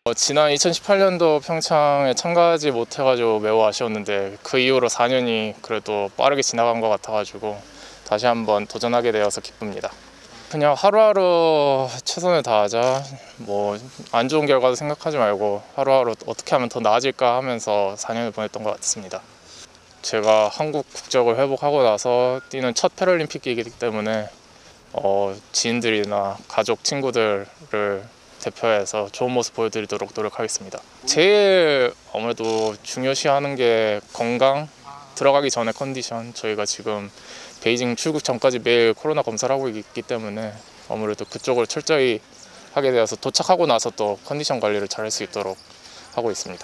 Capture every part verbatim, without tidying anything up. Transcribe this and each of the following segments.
어, 지난 이천십팔 년도 평창에 참가하지 못해가지고 매우 아쉬웠는데 그 이후로 사 년이 그래도 빠르게 지나간 것 같아가지고 다시 한번 도전하게 되어서 기쁩니다. 그냥 하루하루 최선을 다하자, 뭐 안 좋은 결과도 생각하지 말고 하루하루 어떻게 하면 더 나아질까 하면서 사 년을 보냈던 것 같습니다. 제가 한국 국적을 회복하고 나서 뛰는 첫 패럴림픽이기 때문에 어, 지인들이나 가족, 친구들을 대표해서 좋은 모습 보여드리도록 노력하겠습니다. 제일 아무래도 중요시하는 게 건강, 들어가기 전에 컨디션. 저희가 지금 베이징 출국 전까지 매일 코로나 검사를 하고 있기 때문에 아무래도 그쪽을 철저히 하게 되어서 도착하고 나서 또 컨디션 관리를 잘 할 수 있도록 하고 있습니다.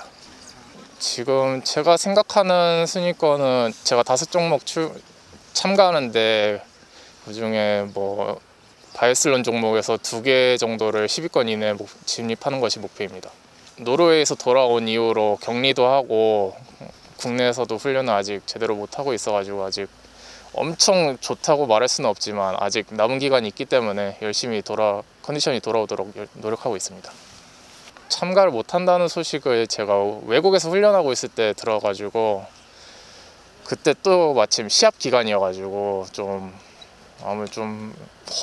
지금 제가 생각하는 순위권은 제가 다섯 종목 출, 참가하는데 그중에 뭐 바이애슬론 종목에서 두 개 정도를 십 위권 이내에 진입하는 것이 목표입니다. 노르웨이에서 돌아온 이후로 격리도 하고 국내에서도 훈련을 아직 제대로 못하고 있어가지고 아직 엄청 좋다고 말할 수는 없지만 아직 남은 기간이 있기 때문에 열심히 돌아 컨디션이 돌아오도록 노력하고 있습니다. 참가를 못한다는 소식을 제가 외국에서 훈련하고 있을 때 들어가지고 그때 또 마침 시합 기간이어가지고 좀 아무래도 좀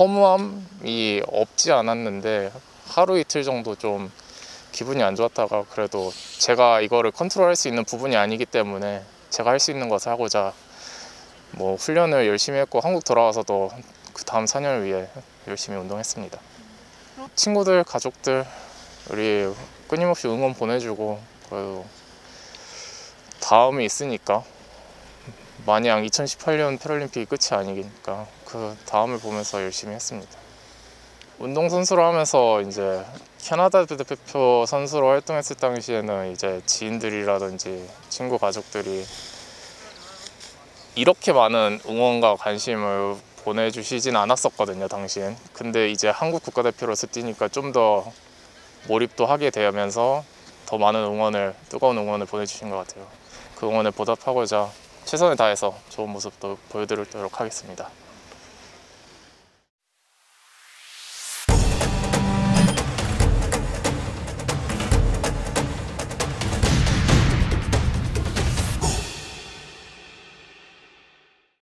허무함이 없지 않았는데 하루 이틀 정도 좀 기분이 안 좋았다가 그래도 제가 이거를 컨트롤할 수 있는 부분이 아니기 때문에 제가 할 수 있는 것을 하고자 뭐 훈련을 열심히 했고 한국 돌아와서도 그 다음 사 년을 위해 열심히 운동했습니다. 친구들, 가족들 우리 끊임없이 응원 보내주고 그래도 다음이 있으니까 마냥 이천십팔 년 패럴림픽이 끝이 아니니까 그 다음을 보면서 열심히 했습니다. 운동선수로 하면서 이제 캐나다 대표 선수로 활동했을 당시에는 이제 지인들이라든지 친구 가족들이 이렇게 많은 응원과 관심을 보내주시진 않았었거든요, 당시엔. 근데 이제 한국 국가대표로서 뛰니까 좀 더 몰입도 하게 되면서 더 많은 응원을, 뜨거운 응원을 보내주신 것 같아요. 그 응원에 보답하고자 최선을 다해서 좋은 모습도 보여드리도록 하겠습니다.